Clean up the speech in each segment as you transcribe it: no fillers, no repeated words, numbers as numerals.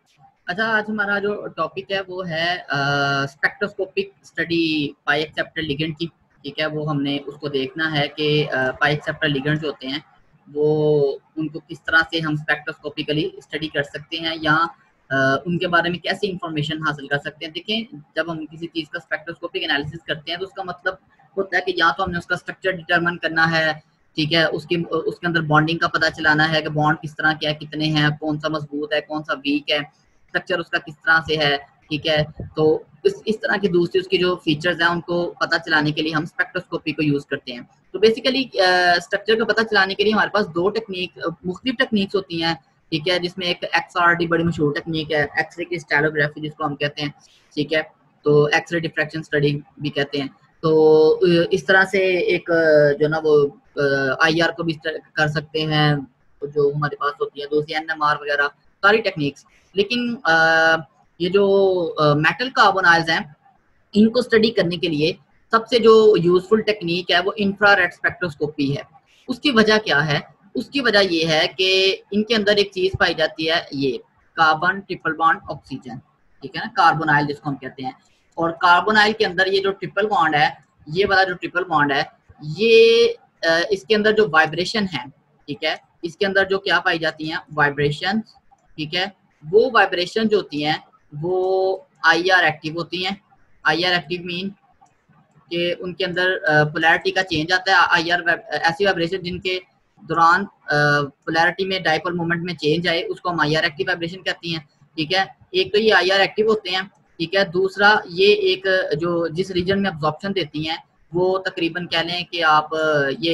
अच्छा, आज हमारा जो टॉपिक है वो है spectroscopic study pi acceptor ligand की। ठीक है, वो हमने उसको देखना है कि पाई एक्सेप्टर लिगेंड जो होते हैं वो उनको किस तरह से हम स्पेक्ट्रोस्कोपिकली स्टडी कर सकते हैं, या उनके बारे में कैसे इंफॉर्मेशन हासिल कर सकते हैं। देखें, जब हम किसी चीज़ का स्पेक्ट्रोस्कोपिक एनालिसिस करते हैं तो उसका मतलब होता है कि या तो हमने उसका स्ट्रक्चर डिटरमिन करना है, ठीक है, उसके अंदर बॉन्डिंग का पता चलाना है कि बॉन्ड किस तरह के है, कितने हैं, कौन सा मजबूत है, कौन सा वीक है, स्ट्रक्चर उसका किस तरह से है। ठीक है, तो इस तरह की दूसरी उसकी जो फीचर्स हैं उनको पता चलाने के लिए हम स्पेक्ट्रोस्कोपी को यूज करते हैं। तो बेसिकली स्ट्रक्चर का पता चलाने के लिए हमारे पास दो मुख्तलिफ टेक्निक्स होती हैं। ठीक है, जिसमें एक XRD बड़ी मशहूर टेक्निक है, एक्सरे क्रिस्टलोग्राफी जिसको हम कहते हैं। ठीक है, तो एक्सरे डिफ्रैक्शन स्टडी भी कहते हैं। तो इस तरह से एक जो ना वो IR को भी कर सकते हैं, जो हमारे पास होती है दूसरी NMR वगैरह सारी टेक्निक्स। लेकिन ये जो मेटल कार्बोनाइल्स हैं, इनको स्टडी करने के लिए सबसे जो यूजफुल टेक्निक है वो इंफ्रारेड स्पेक्ट्रोस्कोपी है। उसकी वजह क्या है? उसकी वजह ये है कि इनके अंदर एक चीज पाई जाती है, ये कार्बन ट्रिपल बॉन्ड ऑक्सीजन। ठीक है ना, कार्बोनाइल जिसको हम कहते हैं। और कार्बोनाइल के अंदर ये जो ट्रिपल बॉन्ड है, ये वाला जो ट्रिपल बॉन्ड है, ये इसके अंदर जो वाइब्रेशन है, ठीक है, इसके अंदर जो क्या पाई जाती हैं, वाइब्रेशन। ठीक है, वो वाइब्रेशन जो होती हैं वो IR एक्टिव होती हैं। IR एक्टिव मीन कि उनके अंदर पोलैरिटी का चेंज आता है। IR ऐसी वाइब्रेशन जिनके दौरान पोलैरिटी में डाइपोल मोमेंट में चेंज आए, उसको हम IR एक्टिव वाइब्रेशन कहती हैं। ठीक है, एक तो ये IR एक्टिव होते हैं। ठीक है, दूसरा ये एक जो जिस रीजन में अब्जॉर्प्शन देती हैं वो तकरीबन कह लें कि आप ये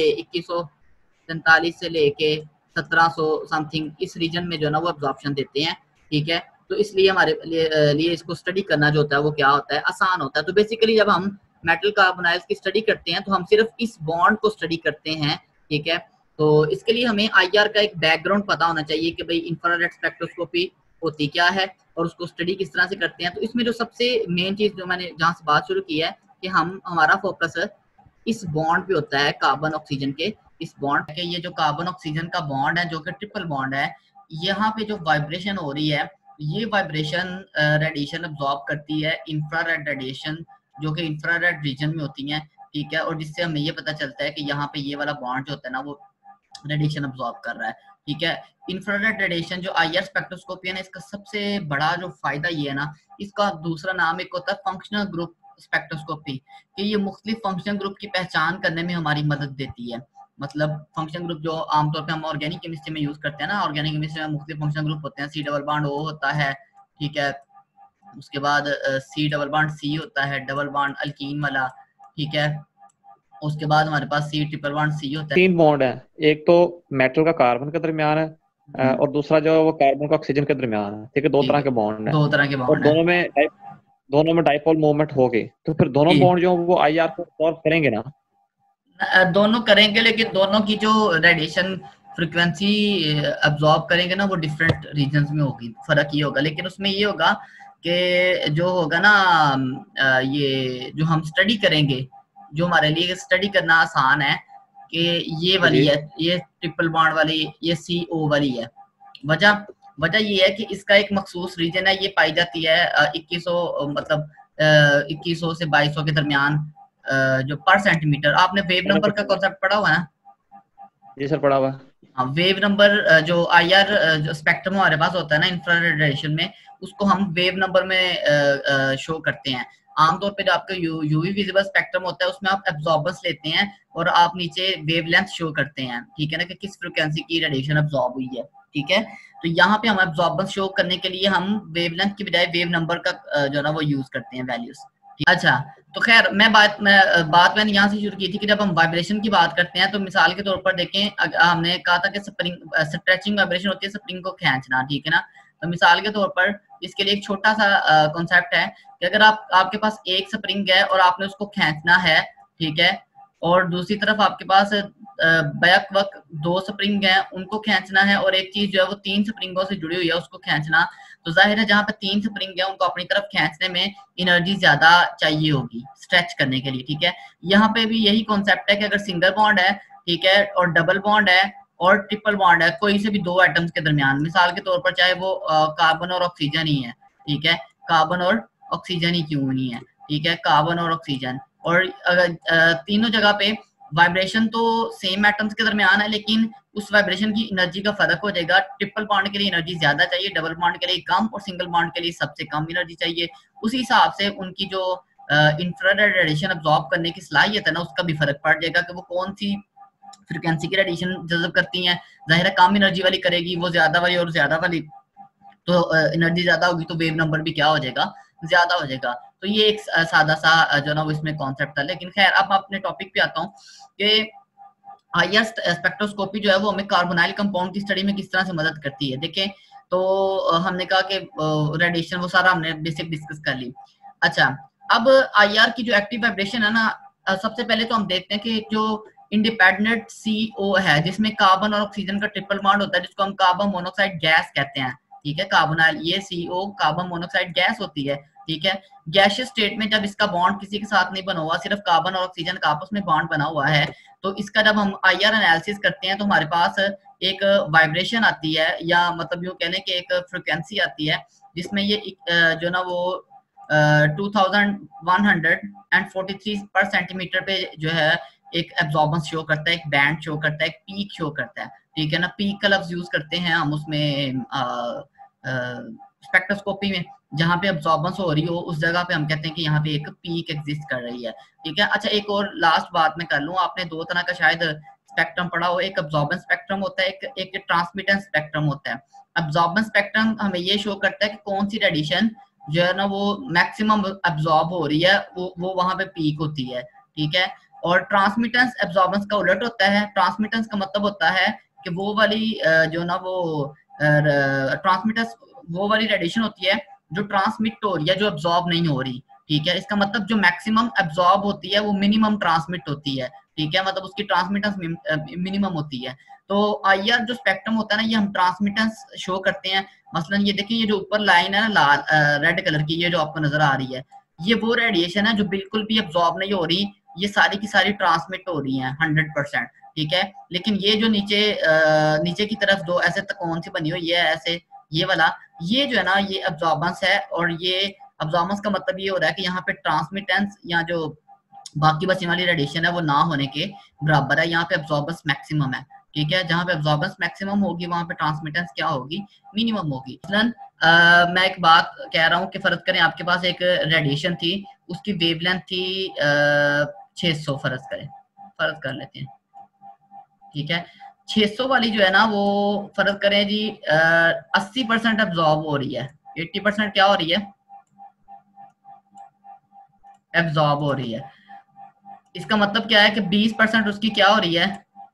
2143 से लेके 1700 समथिंग इस रीजन में जो है ना वो अब्जॉर्प्शन देते हैं। ठीक है, तो इसलिए हमारे लिए इसको स्टडी करना जो होता है वो क्या होता है, आसान होता है। तो बेसिकली जब हम मेटल कार्बोनाइल्स की स्टडी करते हैं तो हम सिर्फ इस बॉन्ड को स्टडी करते हैं। ठीक है, तो इसके लिए हमें IR का एक बैकग्राउंड पता होना चाहिए कि भाई इंफ्रारेड स्पेक्ट्रोस्कोपी होती क्या है और उसको स्टडी किस तरह से करते हैं। तो इसमें जो सबसे मेन चीज जो मैंने जहाँ से बात शुरू की है कि हमारा फोकस इस बॉन्ड पे होता है, कार्बन ऑक्सीजन के इस बॉन्ड के। ये जो कार्बन ऑक्सीजन का बॉन्ड है जो कि ट्रिपल बॉन्ड है, यहाँ पे जो वाइब्रेशन हो रही है, ये वाइब्रेशन रेडिएशन अब्सॉर्ब करती है, इंफ्रारेड रेडिएशन, जो कि इंफ्रारेड रीजन में होती है। ठीक है, और जिससे हमें ये पता चलता है कि यहाँ पे ये वाला बॉन्ड जो होता है ना वो रेडिएशन अब्सॉर्ब कर रहा है। ठीक है, इंफ्रारेड रेडिएशन जो IR स्पेक्ट्रोस्कोपी है ना, इसका सबसे बड़ा जो फायदा ये है ना, इसका दूसरा नाम एक होता है फंक्शनल ग्रुप स्पेक्ट्रोस्कोपी, कि ये मुख्तलिफ फंक्शनल ग्रुप की पहचान करने में हमारी मदद देती है। मतलब फंक्शन ग्रुप जो आमतौर पे हम ऑर्गेनिक केमिस्ट्री में यूज करते हैं ना, ऑर्गेनिक केमिस्ट्री में मुख्तलिफ फंक्शन ग्रुप होते हैं। C डबल बॉन्ड O होता है, ठीक है, उसके बाद C डबल बॉन्ड C होता है, डबल बॉन्ड अल्कीन वाला। ठीक है, उसके बाद हमारे पास C ट्रिपल बॉन्ड C होता है। 3 बॉन्ड है, एक तो मेटल का कार्बन के दरमियान है और दूसरा जो वो कार्बन का ऑक्सीजन के दरमियान है। ठीक है, दो तरह के बॉन्ड है, दो तरह के और बॉन्ड है। दोनों में डाइपोल मूवमेंट हो गई, तो फिर दोनों बॉन्ड जो वो IR को सॉल्व करेंगे ना। दोनों करेंगे, लेकिन दोनों की जो रेडिएशन फ्रिक्वेंसी अब्सॉर्ब करेंगे ना वो डिफरेंट रीजन्स में होगी, फर्क ये होगा। लेकिन उसमें ये होगा कि जो होगा ना ये जो हम स्टडी करेंगे, जो हमारे लिए स्टडी करना आसान है, कि ये वाली है, ये ट्रिपल बॉन्ड वाली, ये CO वाली है। वजह ये है कि इसका एक मखसूस रीजन है, ये पाई जाती है 2100 मतलब 2100 से 2200 के दरमियान जो पर सेंटीमीटर। आपने वेव नंबर का कॉन्सेप्ट पढ़ा हुआ है ना? जी सर, पढ़ा हुआ। हाँ, वेव नंबर जो IR जो स्पेक्ट्रम हमारे पास होता है ना इंफ्रारेड रेडिएशन में, उसको हम वेव नंबर में शो करते हैं। आमतौर पे जो आपका यूवी विजिबल स्पेक्ट्रम होता है उसमें आप एब्जॉर्बेंस लेते हैं और आप नीचे वेवलेंथ शो करते हैं। ठीक है ना, कि किस फ्रिक्वेंसी की रेडिएशन एब्जॉर्ब हुई है। ठीक है, तो यहाँ पे हम एब्जॉर्बेंस शो करने के लिए हम वेवलेंथ की बजाय वेव नंबर का जो है ना वो यूज करते हैं वैल्यूज। अच्छा, तो खैर बात मैंने यहाँ से शुरू की थी कि जब हम वाइब्रेशन की बात करते हैं तो मिसाल के तौर पर देखें, हमने कहा था कि स्ट्रेचिंग वाइब्रेशन होती है, स्प्रिंग को खींचना। ठीक है ना, तो मिसाल के तौर पर इसके लिए एक छोटा सा कॉन्सेप्ट है कि अगर आपके पास एक स्प्रिंग है और आपने उसको खींचना है, ठीक है, और दूसरी तरफ आपके पास बैक वक्त 2 स्प्रिंग है, उनको खींचना है, और एक चीज जो है वो 3 स्प्रिंगों से जुड़ी हुई है उसको खींचना, तो जाहिर है जहां पे 3 स्प्रिंग है उनको अपनी तरफ खींचने में एनर्जी ज्यादा चाहिए होगी स्ट्रेच करने के लिए। ठीक है, यहाँ पे भी यही कॉन्सेप्ट है कि अगर सिंगल बॉन्ड है, ठीक है, और डबल बॉन्ड है, और ट्रिपल बॉन्ड है कोई से भी दो एटम्स के दरमियान, मिसाल के तौर पर चाहे वो कार्बन और ऑक्सीजन ही है, ठीक है, कार्बन और ऑक्सीजन ही क्यों नहीं है, ठीक है, कार्बन और ऑक्सीजन, और अगर तीनों जगह पे वाइब्रेशन तो सेम एटम्स के दरमियान है, लेकिन उस वाइब्रेशन की एनर्जी का फर्क हो जाएगा। ट्रिपल बॉन्ड के लिए एनर्जी ज्यादा चाहिए, डबल बॉन्ड के लिए कम, और सिंगल बॉन्ड के लिए सबसे कम एनर्जी चाहिए। उसी हिसाब से उनकी जो इंफ्रारेड रेडिएशन अब्सॉर्ब करने की सलाहियत है ना, उसका भी फर्क पड़ जाएगा कि वो कौन सी फ्रिक्वेंसी की रेडिएशन जज़ब करती हैं। जाहिर है कम एनर्जी वाली करेगी वो ज्यादा वाली, और ज्यादा वाली तो एनर्जी ज्यादा होगी तो वेव नंबर भी क्या हो जाएगा, ज्यादा हो जाएगा। तो ये एक सादा सा जो ना वो इसमें कॉन्सेप्ट था। लेकिन खैर अब अपने टॉपिक पे आता हूँ कि आईआर स्पेक्ट्रोस्कोपी जो है वो हमें कार्बोनाइल कंपाउंड की स्टडी में किस तरह से मदद करती है। देखें तो हमने कहा कि रेडिएशन वो सारा हमने बेसिक डिस्कस कर ली। अच्छा, अब आईआर की जो एक्टिव वाइब्रेशन है ना, सबसे पहले तो हम देखते हैं कि जो इंडिपेंडेंट CO है जिसमें कार्बन और ऑक्सीजन का ट्रिपल बॉन्ड होता है, जिसको हम कार्बन मोनोऑक्साइड गैस कहते हैं, ठीक है, कार्बोनाइल, ये CO कार्बन मोनोऑक्साइड गैस होती है, ठीक है। गैसियस स्टेट में जब इसका बॉन्ड किसी के साथ नहीं बना हुआ, सिर्फ कार्बन और ऑक्सीजन का आपस में बॉन्ड बना हुआ है, तो इसका जब हम आईआर एनालिसिस करते हैं तो हमारे पास एक वाइब्रेशन आती है, या मतलब यूं कह लें कि एक फ्रिक्वेंसी आती है, जिसमें ये जो ना वो 2143 पर सेंटीमीटर पे जो है एक एब्जॉर्बेंस शो करता है, एक बैंड शो करता है, एक पीक शो करता है, ठीक है ना। पीक का लफ्ज यूज करते हैं हम उसमें स्पेक्ट्रोस्कोपी में, जहाँ पे अब्जॉर्बेंस हो रही हो उस जगह पे हम कहते हैं कि यहाँ पे एक पीक एग्जिस्ट कर रही है, ठीक है। अच्छा, एक और लास्ट बात मैं कर लूँ, आपने दो तरह का शायद स्पेक्ट्रम पढ़ा हो, एक अब्जॉर्बेंस स्पेक्ट्रम होता है, एक ट्रांसमिटेंस स्पेक्ट्रम होता है। अब्जॉर्बेंस स्पेक्ट्रम हमें ये शो करता है कि कौन सी रेडिएशन जो है ना वो मैक्सिमम अब्जॉर्ब हो रही है, वो वहां पे पीक होती है, ठीक है। और ट्रांसमिटेंस अब्जॉर्बेंस का उलट होता है। ट्रांसमिटेंस का मतलब होता है कि वो वाली जो ना वो ट्रांसमिटेंस वो वाली रेडिएशन होती है जो ट्रांसमिट हो रही है, जो अब्जॉर्ब नहीं हो रही, ठीक है। इसका मतलब जो मैक्सिमम अब्जॉर्ब होती है वो मिनिमम ट्रांसमिट होती है, ठीक है, मतलब उसकी ट्रांसमिटेंस मिनिमम होती है। तो आईआर जो स्पेक्ट्रम होता है ना, ये हम ट्रांसमिटेंस शो करते हैं। मसलन ये देखिए, ये जो ऊपर लाइन है ना लाल रेड कलर की, ये जो आपको नजर आ रही है, ये वो रेडिएशन है जो बिल्कुल भी अब्जॉर्ब नहीं हो रही, ये सारी की सारी ट्रांसमिट हो रही है 100%, ठीक है। लेकिन ये जो नीचे की तरफ दो ऐसे कौन सी बनी हुई है ऐसे, ये वाला, ये जो है ना ये अब्जॉर्बेंस है, और ये अब्जॉर्बेंस का मतलब ये हो रहा है कि यहाँ पे ट्रांसमिटेंस या जो बाकी बची वाली रेडिएशन है वो ना होने के बराबर है। यहाँ पे अब्जॉर्बेंस मैक्सिमम है, ठीक है। जहाँ पे अब्जॉर्बेंस मैक्सिमम होगी वहां पे ट्रांसमिटेंस क्या होगी, मिनिमम होगी। मैं एक बात कह रहा हूँ कि फर्ज करें आपके पास एक रेडिएशन थी, उसकी वेवलेंथ थी 600, फर्ज कर लेते हैं, ठीक है। 600 वाली जो है ना वो फर्ज करें जी 80% अब्जॉर्ब हो रही है, 80% क्या हो रही है, एब्जॉर्ब हो रही है। इसका मतलब क्या है कि 20% उसकी क्या हो रही है,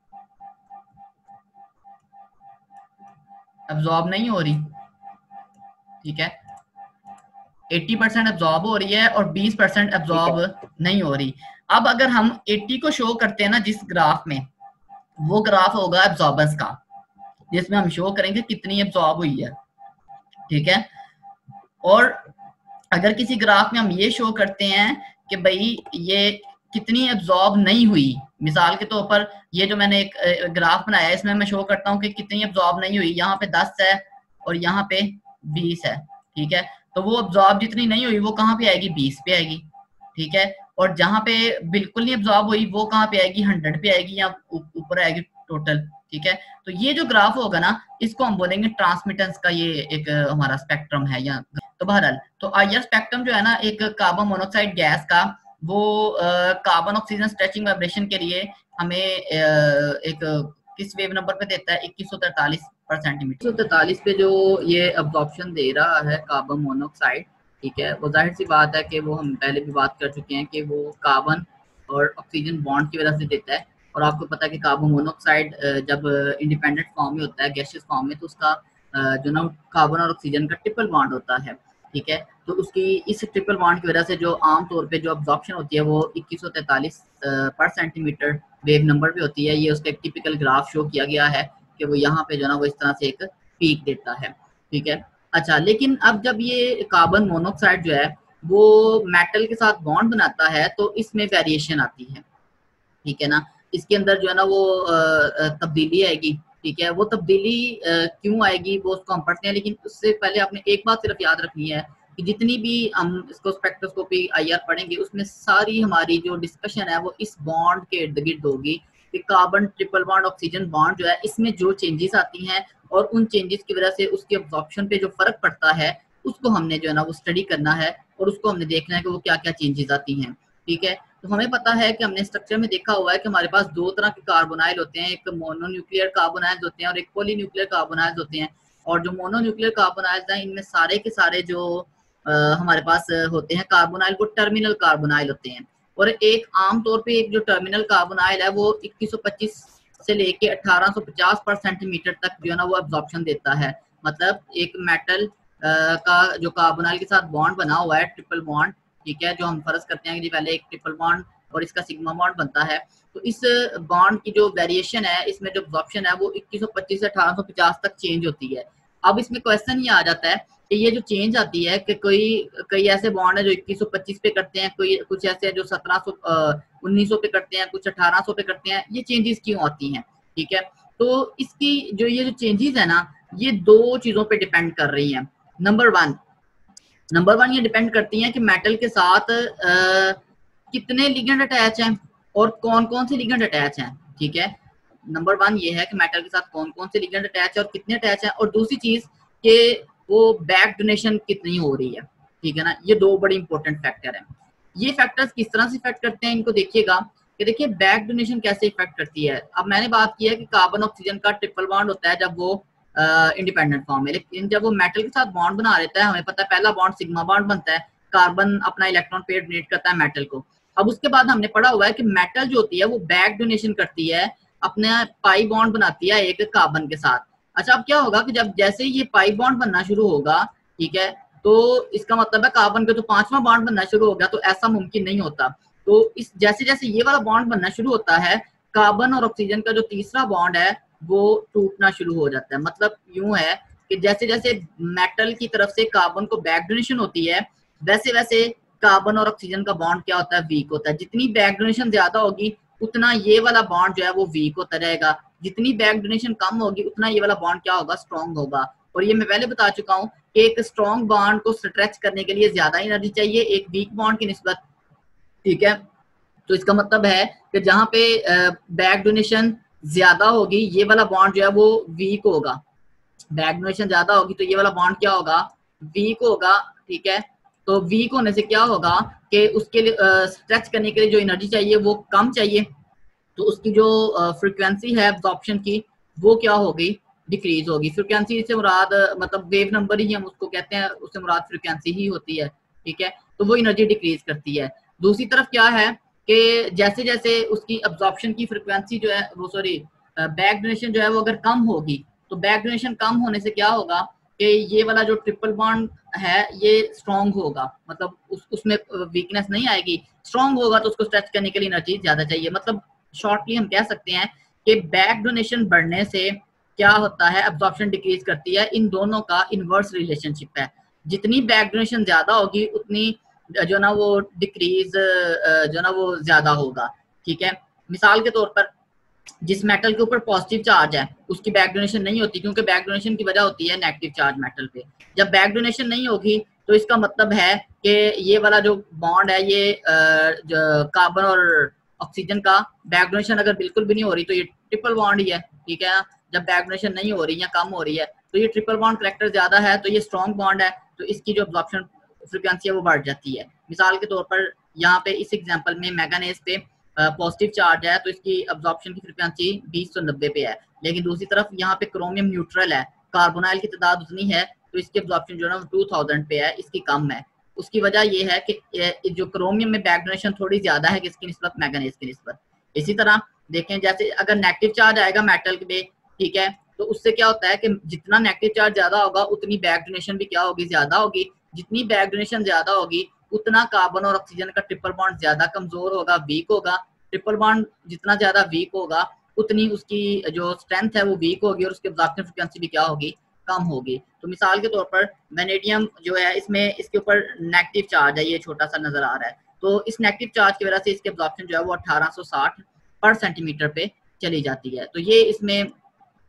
एब्जॉर्ब नहीं हो रही, ठीक है। 80% एब्जॉर्ब हो रही है और 20% एब्जॉर्ब नहीं हो रही। अब अगर हम 80 को शो करते हैं ना जिस ग्राफ में, वो ग्राफ होगा एब्जॉर्बेंस का, जिसमें हम शो करेंगे कितनी एब्जॉर्ब हुई है, ठीक है। और अगर किसी ग्राफ में हम ये शो करते हैं कि भाई ये कितनी एब्जॉर्ब नहीं हुई, मिसाल के तौर पर ये जो मैंने एक ग्राफ बनाया है, इसमें मैं शो करता हूँ कि कितनी एब्जॉर्ब नहीं हुई, यहाँ पे 10 है और यहाँ पे 20 है, ठीक है। तो वो एब्जॉर्ब जितनी नहीं हुई वो कहाँ पे आएगी, 20 पे आएगी, ठीक है। और जहाँ पे बिल्कुल नहीं एब्जॉर्ब हुई वो कहाँ पे आएगी, 100 पे आएगी, या ऊपर आएगी टोटल, ठीक है। तो ये जो ग्राफ होगा ना, इसको हम बोलेंगे ट्रांसमिटेंस का ये एक हमारा स्पेक्ट्रम है। या तो बहरहाल तो आईआर स्पेक्ट्रम जो है ना एक कार्बन मोनोऑक्साइड गैस का, वो कार्बन ऑक्सीजन स्ट्रेचिंग वाइब्रेशन के लिए हमें एक किस वेव नंबर पे देता है, 2143 पर सेंटीमीटर। 2143 पे जो ये अब्जॉर्प्शन दे रहा है कार्बन मोनोऑक्साइड, ठीक है, वो जाहिर सी बात है कि वो हम पहले भी बात कर चुके हैं कि वो कार्बन और ऑक्सीजन बॉन्ड की वजह से देता है। और आपको पता है कि कार्बन मोनोऑक्साइड जब इंडिपेंडेंट फॉर्म में होता है, गैसियस फॉर्म में, तो उसका जो ना कार्बन और ऑक्सीजन का ट्रिपल बॉन्ड होता है, ठीक है। तो उसकी इस ट्रिपल बॉन्ड की वजह से जो आमतौर पे जो अब्जॉर्प्शन होती है वो 2143 पर सेंटीमीटर वेव नंबर पे होती है। ये उसका एक टिपिकल ग्राफ शो किया गया है कि वो यहाँ पे जो ना वो इस तरह से एक पीक देता है, ठीक है। अच्छा, लेकिन अब जब ये कार्बन मोनोऑक्साइड जो है वो मेटल के साथ बॉन्ड बनाता है तो इसमें वेरिएशन आती है, ठीक है ना। इसके अंदर जो है ना वो तब्दीली आएगी, ठीक है, वो तब्दीली क्यों आएगी वो उसको हम पढ़ते हैं, लेकिन उससे पहले आपने एक बात सिर्फ याद रखनी है कि जितनी भी हम इसको स्पेक्ट्रोस्कोपी IR पढ़ेंगे उसमें सारी हमारी जो डिस्कशन है वो इस बॉन्ड के इर्द गिर्द होगी कि carbon triple bond oxygen bond जो है इसमें जो चेंजेस आती हैं और उन चेंजेस की वजह से उसके अब्जॉर्प्शन पे जो फर्क पड़ता है उसको हमने जो है ना वो स्टडी करना है और उसको हमने देखना है कि वो क्या क्या चेंजेस आती हैं। ठीक है, तो हमें पता है कि हमने स्ट्रक्चर में देखा हुआ है कि हमारे पास दो तरह के कार्बोनाइल होते हैं, एक मोनोन्यूक्लियर कार्बोनाइल्स होते हैं और एक पॉलीन्यूक्लियर कार्बोनाइल्स होते हैं। और जो मोनोन्यूक्लियर कार्बोनाइल्स हैं इनमें सारे के सारे जो हमारे पास होते हैं कार्बोनाइल वो टर्मिनल कार्बोनाइल होते हैं। और एक आमतौर पे एक जो टर्मिनल कार्बोनाइल है वो 2125 से लेके 1850 पर सेंटीमीटर तक जो है ना वो एब्जॉर्प्शन देता है। मतलब एक मेटल का जो कार्बोनाइल के साथ बॉन्ड बना हुआ है ट्रिपल बॉन्ड, ठीक है, जो हम फर्ज करते हैं कि पहले एक ट्रिपल बॉन्ड और इसका सिग्मा बॉन्ड बनता है, तो इस बॉन्ड की जो वेरिएशन है इसमें जो एब्जॉर्प्शन है वो 2125 से 1850 तक चेंज होती है। अब इसमें क्वेश्चन ये आ जाता है कि ये जो चेंज आती है कि कई ऐसे बॉन्ड है जो 2125 पे करते हैं, कोई कुछ ऐसे है जो 1900 पे करते हैं, कुछ 1800 पे करते हैं, ये चेंजेस क्यों आती हैं? ठीक है, तो इसकी जो ये जो चेंजेस है ना ये दो चीजों पे डिपेंड कर रही हैं। नंबर वन ये डिपेंड करती हैं कि मेटल के साथ कितने लिगेंड अटैच हैं और कौन कौन से लिगेंड अटैच हैं। ठीक है, नंबर वन ये है कि मेटल के साथ कौन कौन से लिगेंड अटैच है और कितने अटैच हैं, और दूसरी चीज कि वो बैक डोनेशन कितनी हो रही है। ठीक है ना, ये दो बड़े इंपॉर्टेंट फैक्टर हैं। ये फैक्टर्स किस तरह से इफेक्ट करते हैं इनको देखिएगा कि देखिए बैक डोनेशन कैसे इफेक्ट करती है। अब मैंने बात की है कि कार्बन ऑक्सीजन का ट्रिपल बॉन्ड होता है जब वो इंडिपेंडेंट फॉर्म है, लेकिन जब वो मेटल के साथ बॉन्ड बना लेता है हमें पता है पहला बॉन्ड सिग्मा बॉन्ड बनता है, कार्बन अपना इलेक्ट्रॉन पेयर डोनेट करता है मेटल को। अब उसके बाद हमने पढ़ा हुआ है कि मेटल जो होती है वो बैक डोनेशन करती है, अपने पाई बॉन्ड बनाती है एक कार्बन के साथ। अच्छा, अब क्या होगा कि जब जैसे ये पाई बॉन्ड बनना शुरू होगा, ठीक है, तो इसका मतलब है कार्बन के तो पांचवा बॉन्ड बनना शुरू हो गया, तो ऐसा मुमकिन नहीं होता। तो इस जैसे जैसे ये वाला बॉन्ड बनना शुरू होता है कार्बन और ऑक्सीजन का जो तीसरा बॉन्ड है वो टूटना शुरू हो जाता है। मतलब यूं है कि जैसे जैसे मेटल की तरफ से कार्बन को बैक डोनेशन होती है वैसे वैसे कार्बन और ऑक्सीजन का बॉन्ड क्या होता है, वीक होता है। जितनी बैक डोनेशन ज्यादा होगी उतना ये वाला बॉन्ड जो है वो वीक होता रहेगा, जितनी बैक डोनेशन कम होगी उतना ये वाला बॉन्ड क्या होगा, स्ट्रॉन्ग होगा। और ये मैं पहले बता चुका हूँ कि एक स्ट्रॉन्ग बॉन्ड को स्ट्रेच करने के लिए ज्यादा एनर्जी चाहिए एक वीक बॉन्ड की निस्बत। ठीक है, तो इसका मतलब है कि जहां पे बैक डोनेशन ज्यादा होगी ये वाला बॉन्ड जो है वो वीक होगा, बैक डोनेशन ज्यादा होगी तो ये वाला बॉन्ड क्या होगा, वीक होगा। ठीक है, तो वीक होने से क्या होगा कि उसके लिए स्ट्रेच करने के लिए जो एनर्जी चाहिए वो कम चाहिए, तो उसकी जो फ्रीक्वेंसी है एब्जॉर्प्शन की वो क्या होगी, डिक्रीज होगी। फ्रीक्वेंसी से मुराद मतलब वेव नंबर ही हम उसको कहते हैं, उससे मुराद फ्रीक्वेंसी ही होती है। ठीक है, तो वो एनर्जी डिक्रीज करती है। दूसरी तरफ क्या है कि जैसे जैसे उसकी एब्जॉर्प्शन की फ्रीक्वेंसी जो है वो बैक डोनेशन जो है वो अगर कम होगी तो बैक डोनेशन कम होने से क्या होगा कि ये वाला जो ट्रिपल बॉन्ड है ये स्ट्रॉन्ग होगा, मतलब उसमें वीकनेस नहीं आएगी, स्ट्रॉन्ग होगा तो उसको स्ट्रेच करने के लिए एनर्जी ज्यादा चाहिए। मतलब शॉर्टली हम कह सकते हैं कि बैक डोनेशन बढ़ने से क्या होता है, एब्जॉर्प्शन डिक्रीज करती है। इन दोनों का इनवर्स रिलेशनशिप है, जितनी बैक डोनेशन ज्यादा होगी उतनी जो ना वो डिक्रीज जो ना वो ज्यादा होगा। ठीक है, मिसाल के तौर पर जिस मेटल के ऊपर पॉजिटिव चार्ज है उसकी बैक डोनेशन नहीं होती, क्योंकि बैक डोनेशन की वजह होती है नेगेटिव चार्ज मेटल पे। जब बैक डोनेशन नहीं होगी तो इसका मतलब है कि ये वाला जो बॉन्ड है ये कार्बन और ऑक्सीजन का बैक डोनेशन अगर बिल्कुल भी नहीं हो रही तो ये ट्रिपल बॉन्ड ही है। ठीक है, जब बैक डोनेशन नहीं हो रही या कम हो रही है तो ये ट्रिपल बॉन्ड करेक्टर ज्यादा है, तो ये स्ट्रॉन्ग बॉन्ड है, तो इसकी जो एब्जॉर्प्शन फ्रीक्वेंसी है वो बढ़ जाती है। मिसाल के तौर पर यहाँ पे इस एग्जांपल में मैंगनीज पे पॉजिटिव चार्ज है तो इसकी एब्जॉर्प्शन की फ्रीक्वेंसी 2090 पे है, लेकिन दूसरी तरफ यहाँ पे क्रोमियम न्यूट्रल है, कार्बोनाइल की तादाद उतनी है तो इसकी एब्जॉर्प्शन जो है 2000 पे है, इसकी कम है। उसकी वजह ये है कि जो क्रोमियम में बैक डोनेशन थोड़ी ज्यादा है किसकी निस्बत, मैंगनीज की निस्बत। इसी तरह देखें जैसे अगर नेगेटिव चार्ज आएगा मेटल पे, ठीक है, तो उससे क्या होता है कि जितना नेगेटिव चार्ज ज्यादा होगा उतनी बैक डोनेशन भी क्या होगी, ज्यादा होगी। जितनी बैक डोनेशन ज्यादा होगी उतना कार्बन और ऑक्सीजन का ट्रिपल बॉन्ड ज्यादा कमजोर होगा, वीक होगा। ट्रिपल बॉन्ड जितना ज्यादा वीक होगा उतनी उसकी जो स्ट्रेंथ है वो वीक होगी और उसकी एब्जॉर्प्शन फ्रीक्वेंसी भी क्या होगी, कम होगी। तो मिसाल के तौर पर वेनेडियम जो है इसमें इसके ऊपर नेगेटिव चार्ज है, ये छोटा सा नजर आ रहा है, तो इस नेगेटिव चार्ज की वजह से इसकी एब्जॉर्प्शन जो है वो 1860 पर सेंटीमीटर पे चली जाती है। तो ये इसमें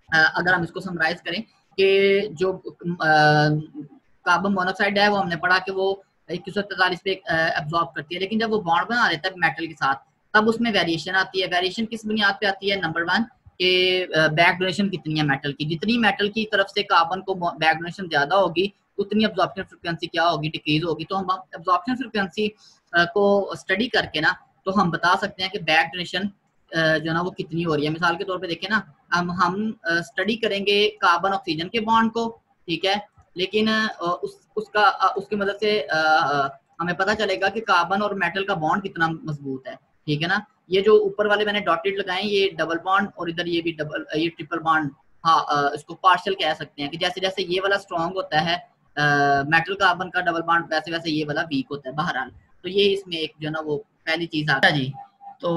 अगर हम इसको समराइज करें कि जो कार्बन मोनोऑक्साइड है वो हमने पढ़ा कि वो 2143 पे एब्जॉर्ब करती है, लेकिन जब वो बॉन्ड बना देता है मेटल के साथ तब उसमें वेरिएशन आती है। वेरिएशन किस बुनियाद पे आती है? नंबर वन कि बैक डोनेशन कितनी है मेटल की। जितनी मेटल की तरफ से कार्बन को बैक डोनेशन ज्यादा होगी उतनी एब्जॉर्प्शन फ्रीक्वेंसी क्या होगी? डिक्रीज होगी। तो हम एब्जॉर्प्शन फ्रीक्वेंसी को स्टडी करके ना तो हम बता सकते हैं कि बैक डोनेशन जो ना वो कितनी हो रही है। मिसाल के तौर पे देखें ना, हम स्टडी करेंगे कार्बन ऑक्सीजन के बॉन्ड को, ठीक है, लेकिन उसकी मदद से हमें पता चलेगा कि कार्बन और मेटल का बॉन्ड कितना मजबूत है, ठीक है ना। ये जो ऊपर वाले मैंने डॉटेड लगाए ये डबल बॉन्ड और इधर ये भी ये ट्रिपल बॉन्ड, हाँ इसको पार्शियल कह सकते हैं कि जैसे जैसे ये वाला स्ट्रॉन्ग होता है मेटल कार्बन का डबल बॉन्ड, वैसे वैसे ये वाला वीक होता है बहरहाल। तो ये इसमें एक जो ना वो पहली चीज आता है जी। तो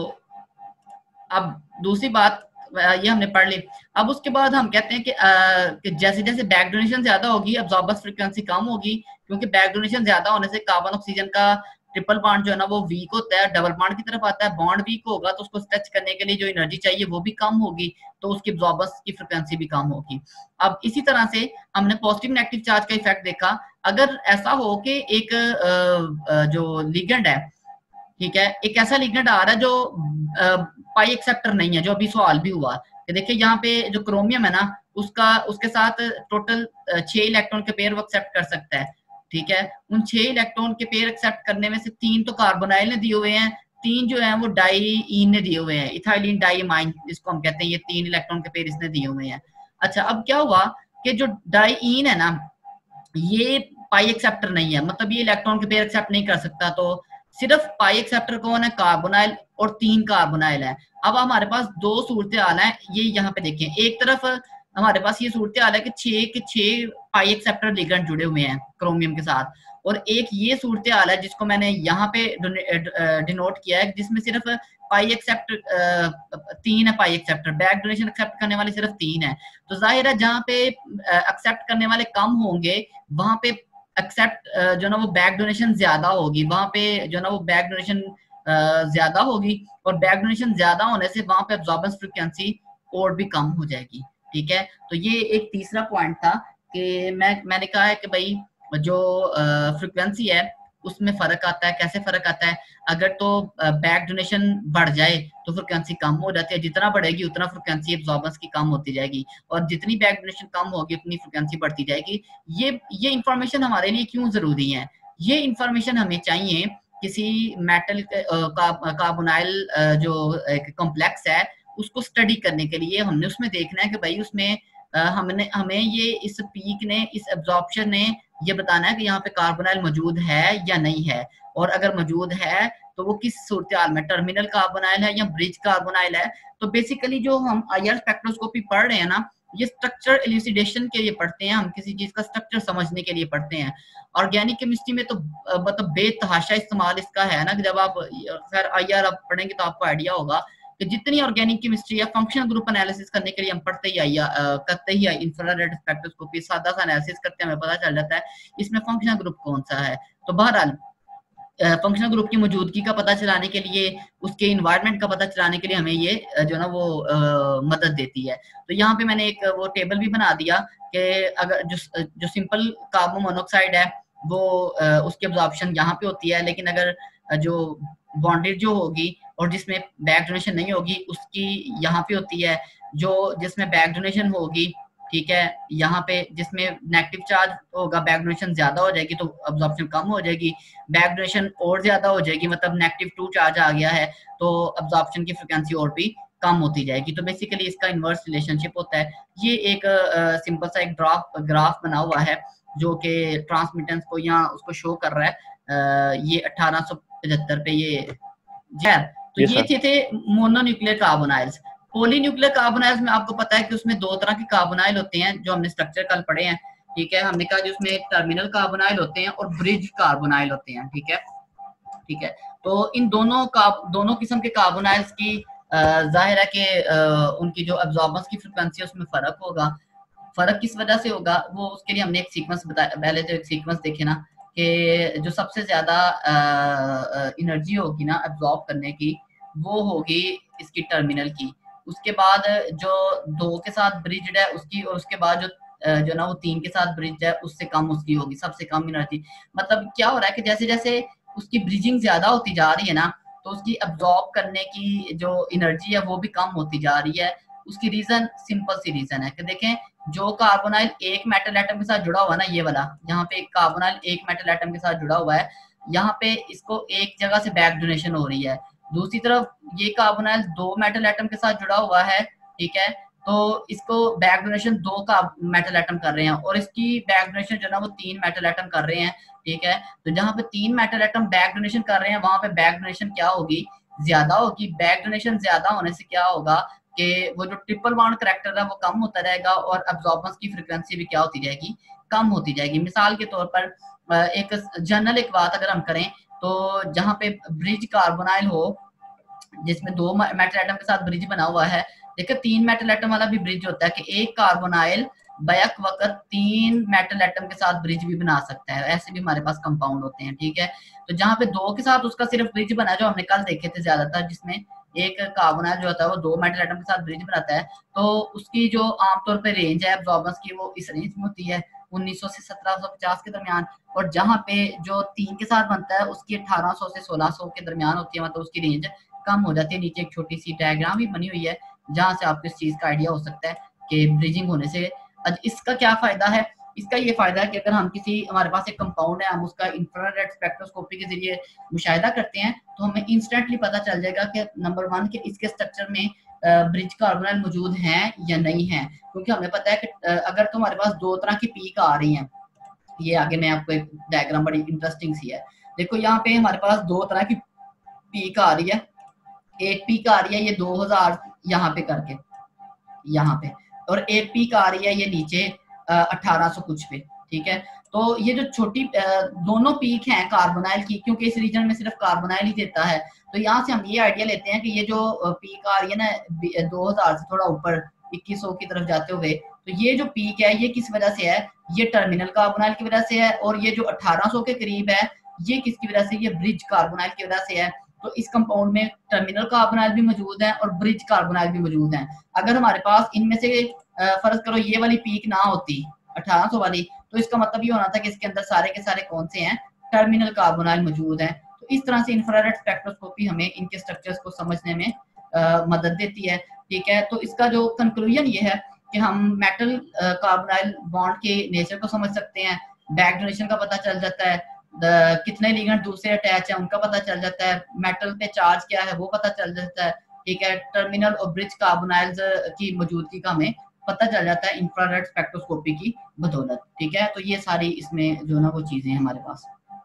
अब दूसरी बात ये हमने पढ़ ली। अब उसके बाद हम कहते हैं कि जैसे जैसे बैक डोनेशन ज्यादा होगी अब्जॉर्बर्स फ्रीक्वेंसी कम होगी, क्योंकि बैक डोनेशन ज्यादा होने से कार्बन ऑक्सीजन का ट्रिपल बॉन्ड जो है ना वो वीक होता है, डबल बॉन्ड की तरफ आता है। बॉन्ड वीक होगा तो उसको स्ट्रेच करने के लिए जो एनर्जी चाहिए वो भी कम होगी, तो उसकी अब्जॉर्बर्स की फ्रीक्वेंसी भी कम होगी। अब इसी तरह से हमने पॉजिटिव नेगेटिव चार्ज का इफेक्ट देखा। अगर ऐसा हो कि एक जो लिगेंड है, ठीक है, एक ऐसा लिगेंड आ रहा है जो पाई एक्सेप्टर नहीं है, जो अभी सवाल भी हुआ कि देखिए यहाँ पे जो क्रोमियम है ना उसके साथ टोटल 6 इलेक्ट्रॉन के पेयर वो एक्सेप्ट कर सकता है, ठीक है। उन 6 इलेक्ट्रॉन के पेयर एक्सेप्ट करने में से 3 तो कार्बोनाइल ने दिए हुए हैं, 3 जो है वो डाईईन ने दिए हुए हैं, इथाइलिन डाईमाइन जिसको हम कहते हैं, ये 3 इलेक्ट्रॉन के पेयर इसने दिए हुए हैं। अच्छा, अब क्या हुआ कि जो डाईईन है ना ये पाई एक्सेप्टर नहीं है, मतलब ये इलेक्ट्रॉन के पेयर एक्सेप्ट नहीं कर सकता। तो सिर्फ पाई एक्सेप्टर कौन है? कार्बोनाइल, और 3 कार्बोनाइल है। अब हमारे पास 2 सूरत हाल है, ये यहाँ पे देखें। एक तरफ हमारे पास ये सूरत हाल है कि 6 पाई एक्सेप्टर लिगेंड जुड़े हुए हैं क्रोमियम के साथ, और एक ये सूरत हाल है जिसको मैंने यहाँ पे डिनोट किया है जिसमें सिर्फ पाई एक्सेप्ट 3 है, pi acceptor back donation accept करने वाले सिर्फ 3 है। तो जाहिर है जहाँ पे एक्सेप्ट करने वाले कम होंगे वहां पे एक्सेप्ट जो ना वो बैक डोनेशन ज्यादा होगी, वहां पे जो ना वो बैक डोनेशन ज्यादा होगी, और बैक डोनेशन ज्यादा होने से वहां पे एब्जॉर्बेंस फ्रीक्वेंसी और भी कम हो जाएगी, ठीक है। तो ये एक तीसरा पॉइंट था कि मैंने कहा है कि भाई जो फ्रीक्वेंसी है उसमें फर्क आता है। कैसे फर्क आता है? अगर तो बैक डोनेशन बढ़ जाए तो फ्रीक्वेंसी कम हो जाती है, जितना बढ़ेगी उतना फ्रीक्वेंसी एब्जॉर्बेंस की कम होती जाएगी, और जितनी बैक डोनेशन कम होगी उतनी फ्रीक्वेंसी बढ़ती जाएगी। ये इंफॉर्मेशन हमारे लिए क्यों जरूरी है? ये इंफॉर्मेशन हमें चाहिए किसी मेटल कार्बोनाइल जो एक कॉम्प्लेक्स है उसको स्टडी करने के लिए। हमने उसमें देखना है कि भाई उसमें हमें ये इस पीक ने, इस एब्जॉर्प्शन ने ये बताना है कि यहाँ पे कार्बोनाइल मौजूद है या नहीं है, और अगर मौजूद है तो वो किस सूरत हाल में, टर्मिनल कार्बोनाइल है या ब्रिज कार्बोनाइल है। तो बेसिकली जो हम IR स्पेक्ट्रोस्कोपी पढ़ रहे हैं ना, ये स्ट्रक्चर एल्यूसिडेशन के लिए पढ़ते हैं, हम किसी चीज का स्ट्रक्चर समझने के लिए पढ़ते हैं। ऑर्गेनिक केमिस्ट्री में तो मतलब बेतहाशा इस्तेमाल इसका है ना, कि जब आप खैर IR आप पढ़ेंगे तो आपको आइडिया होगा कि जितनी ऑर्गेनिक केमिस्ट्री या फंक्शनल ग्रुप एनालिसिस करने के लिए हम पढ़ते ही करते ही इंफ्रारेड स्पेक्ट्रोस्कोपी सादा सा एनालिसिस करते हैं, हमें पता चल जाता है इसमें फंक्शनल ग्रुप कौन सा है। तो बहरहाल फंक्शनल ग्रुप की मौजूदगी का पता चलाने के लिए, उसके इन्वायरमेंट का पता चलाने के लिए हमें ये जो ना वो मदद देती है। तो यहाँ पे मैंने एक वो टेबल भी बना दिया कि अगर जो सिंपल कार्बन मोनोऑक्साइड है वो उसकी एब्जॉर्प्शन यहाँ पे होती है, लेकिन अगर जो बॉन्डेड जो होगी और जिसमें बैक डोनेशन नहीं होगी उसकी यहाँ पे होती है। जो जिसमें बैक डोनेशन होगी, ठीक है, यहाँ पे जिसमें नेगेटिव चार्ज होगा बैक डोनेशन ज्यादा हो जाएगी तो अब्जॉर्प्शन कम हो जाएगी। बैक डोनेशन और ज्यादा हो जाएगी, मतलब -2 चार्ज आ गया है तो अब्जॉर्प्शन की फ्रीक्वेंसी और भी कम होती जाएगी। तो बेसिकली इसका इनवर्स रिलेशनशिप होता है। ये एक सिंपल सा एक ग्राफ बना हुआ है जो कि ट्रांसमिटेंस को यहाँ उसको शो कर रहा है। ये 1875 पे ये तो ये थे मोनोन्यूक्लियर कार्बोनाइल्स। पॉलीन्यूक्लियर कार्बोनाइल्स में आपको पता है कि उसमें 2 तरह के कार्बोनाइल होते हैं जो हमने स्ट्रक्चर कल पढ़े हैं, ठीक है। हमने कहा जिसमें टर्मिनल कार्बोनाइल होते हैं और ब्रिज कार्बोनाइल होते हैं, ठीक है, ठीक है। तो इन दोनों किस्म के कार्बोनाइल्स की जाहिर है कि उनकी जो एब्जॉर्बेंस की फ्रीक्वेंसी है उसमें फर्क होगा। फर्क किस वजह से होगा वो उसके लिए हमने एक सीक्वेंस बताया, पहले तो एक सीक्वेंस देखे ना कि जो सबसे ज्यादा एनर्जी होगी ना एब्जॉर्ब करने की वो होगी इसकी टर्मिनल की, उसके बाद जो 2 के साथ ब्रिज्ड है उसकी, और उसके बाद जो ना वो 3 के साथ ब्रिज है उससे कम उसकी होगी, सबसे कम एनर्जी। मतलब क्या हो रहा है कि जैसे जैसे उसकी ब्रिजिंग ज्यादा होती जा रही है ना, तो उसकी अब्जॉर्ब करने की जो एनर्जी है वो भी कम होती जा रही है। उसकी रीजन सिंपल सी रीजन है कि देखें, जो कार्बोनाइल एक मेटल एटम के साथ जुड़ा हुआ है ना, ये वाला यहाँ पे कार्बोनाइल एक मेटल एटम के साथ जुड़ा हुआ है, यहाँ पे इसको एक जगह से बैक डोनेशन हो रही है। दूसरी तरफ ये कार्बोनाइल 2 मेटल एटम के साथ जुड़ा हुआ है, ठीक है, तो इसको बैक डोनेशन 2 का मेटल एटम कर रहे हैं, और इसकी बैक डोनेशन जो ना वो 3 मेटल एटम कर रहे हैं, ठीक है। तो जहां पे 3 मेटल एटम बैक डोनेशन कर रहे हैं वहां पे बैक डोनेशन क्या होगी, ज्यादा होगी। बैक डोनेशन ज्यादा होने से क्या होगा कि वो जो ट्रिपल बॉन्ड करैक्टर है वो कम होता रहेगा, और अब्जॉर्बेंस की फ्रीक्वेंसी भी क्या होती जाएगी, कम होती जाएगी। मिसाल के तौर पर एक जनरल एक बात अगर हम करें, तो जहां पे ब्रिज कार्बोनाइल हो जिसमें 2 मेटल एटम के साथ ब्रिज बना हुआ है, देखिए 3 मेटल एटम वाला भी ब्रिज होता है कि एक कार्बोनाइल बैक वक्त 3 मेटल एटम के साथ ब्रिज भी बना सकता है, ऐसे भी हमारे पास कंपाउंड होते हैं, ठीक है। तो जहां पे 2 के साथ उसका सिर्फ ब्रिज बना है, जो हमने कल देखे थे ज्यादातर, जिसमें एक कार्बोनाइल जो होता है वो 2 मेटल एटम के साथ ब्रिज बनाता है, तो उसकी जो आमतौर पर रेंज है अब्जॉर्बेंस की वो इस रेंज में होती है 1900 से 1750 के दरमियान। और जहां पे जो 3 के साथ बनता है उसकी 1800 से 1600 के दरमियान होती है, मतलब उसकी रेंज कम हो जाती है। नीचे एक छोटी सी डायग्राम भी बनी हुई है जहां से आपको इस चीज का आइडिया हो सकता है कि ब्रिजिंग होने से इसका क्या फायदा है। इसका ये फायदा है कि अगर हम किसी, हमारे पास एक कंपाउंड है, हम उसका इंफ्रारेड स्पेक्ट्रोस्कोपी के जरिए मुशाहिदा करते हैं, तो हमें इंस्टेंटली पता चल जाएगा कि नंबर 1 कि इसके स्ट्रक्चर में ब्रिज कार्बोनाइल मौजूद हैं या नहीं है। क्योंकि हमें पता है कि अगर तो हमारे पास 2 तरह की पीक आ रही हैं, ये आगे मैं आपको एक डायग्राम बड़ी इंटरेस्टिंग सी है, देखो यहाँ पे हमारे पास 2 तरह की पीक आ रही है। एक पीक आ रही है ये 2000 यहाँ पे करके, यहाँ पे, और एक पीक आ रही है ये नीचे 1800 कुछ पे, ठीक है। तो ये जो छोटी दोनों पीक हैं कार्बोनाइल की, क्योंकि इस रीजन में सिर्फ कार्बोनाइल ही देता है, तो यहाँ से हम ये आइडिया लेते हैं कि ये जो पीक आ रही है ना 2000 से थोड़ा ऊपर 2100 की तरफ जाते हुए, तो ये जो पीक है ये किस वजह से है, ये टर्मिनल कार्बोनाइल की वजह से है, और ये जो 1800 के करीब है ये किसकी वजह से, ये ब्रिज कार्बोनाइल की वजह से है। तो इस कंपाउंड में टर्मिनल कार्बोनाइल भी मौजूद है और ब्रिज कार्बोनाइल भी मौजूद है। अगर हमारे पास इनमें से फर्ज करो ये वाली पीक ना होती 1800 वाली, तो इसका मतलब ये होना था कि इसके अंदर सारे के सारे कौन से हैं, टर्मिनल कार्बोनाइल मौजूद हैं। तो इस तरह से इंफ्रारेड स्पेक्ट्रोस्कोपी हमें इनके स्ट्रक्चर्स को समझने में मदद देती है, ठीक है। तो इसका जो कंक्लूजन ये है कि हम मेटल कार्बोनाइल बॉन्ड के नेचर को समझ सकते हैं, बैक डोनेशन का पता चल जाता है, कितने लिगेंड दूसरे अटैच है उनका पता चल जाता है, मेटल पे चार्ज क्या है वो पता चल जाता है, ठीक है। टर्मिनल और ब्रिज कार्बोनाइल्स की मौजूदगी का हमें पता चल जाता है इंफ्रारेड स्पेक्ट्रोस्कोपी की बदौलत, ठीक है। तो ये सारी इसमें जो ना वो चीजें हमारे पास।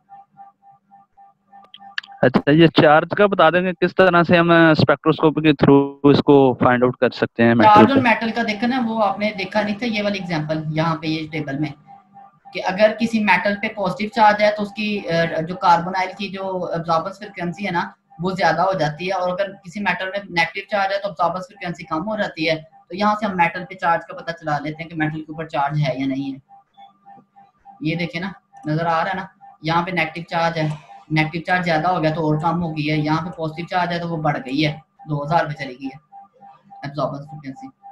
अच्छा, ये चार्ज का बता देंगे किस तरह से हम स्पेक्ट्रोस्कोपी के थ्रू इसको फाइंड आउट कर सकते हैं? चार्ज और मेटल का देखा ना, वो आपने देखा नहीं था ये वाला एग्जांपल यहाँ पे ये टेबल में, कि अगर किसी मेटल पे पॉजिटिव चार्ज है तो उसकी जो कार्बोनाइल की जो अब्जॉर्बेंस फ्रीक्वेंसी है ना वो ज्यादा हो जाती है, और अगर किसी मेटल में नेगेटिव चार्ज है तो अब्जॉर्बेंस फ्रीक्वेंसी कम हो जाती है। तो यहाँ से हम मेटल पे चार्ज का पता चला लेते हैं कि मेटल के ऊपर चार्ज है या नहीं है। ये देखे ना, नजर आ रहा है ना, यहाँ पे नेगेटिव चार्ज है, नेगेटिव चार्ज ज्यादा हो गया तो और कम हो गई है, यहाँ पे पॉजिटिव चार्ज है तो वो बढ़ गई है, 2000 पे चली गई है अब्जॉर्बेंस फ्रीक्वेंसी।